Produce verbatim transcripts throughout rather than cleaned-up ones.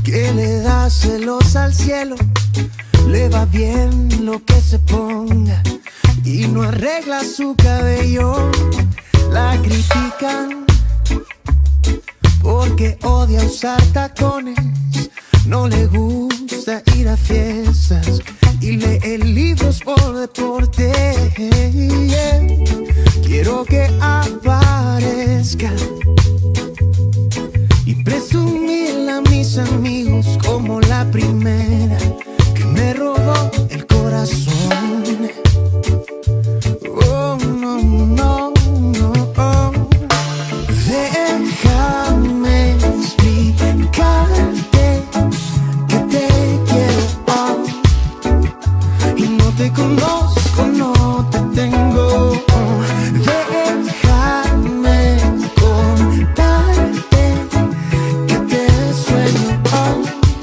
que le da celos al cielo, le va bien lo que se ponga y no arregla su cabello. La critican porque odia usar tacones, no le gusta ir a fiestas y lee libros por deporte. Yeah. Quiero que aparezca y presumirle a mis amigos como la primera que me robó el corazón. Oh, no, no, no, oh. Déjame explicarte que te quiero, oh. Y no te conozco, no te tengo, oh. Déjame contarte que te sueño, oh.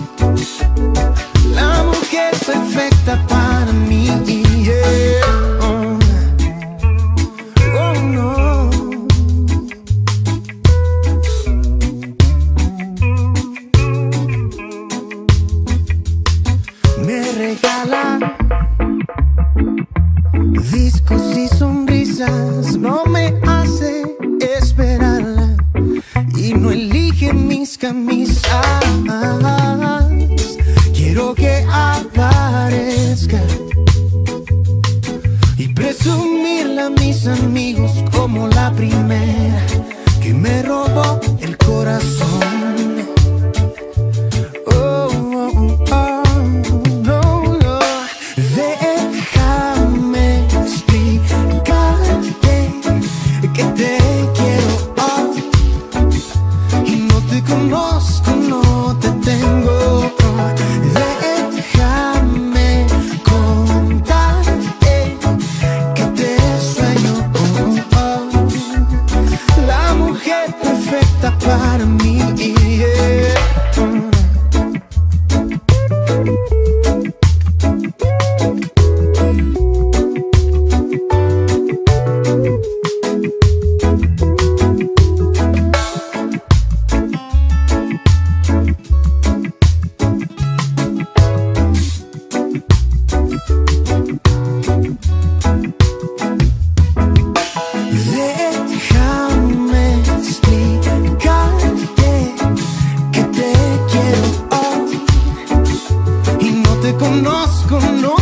La mujer perfecta para mí, yeah. Oh, oh no. Me regala discos y sonrisas, no me hace esperarla y no elige mis camisas. Quiero que aparezca y presumirle a mis amigos como la primera que me robó el corazón. Oh, oh, oh, no, no. Déjame explicarte que te quiero, oh. Y no te conozco, no te tengo, oh. Déjame contarte que te sueño, oh, oh. La mujer perfecta para mí, yeah. Déjame explicarte que te quiero, oh. Y no te conozco, no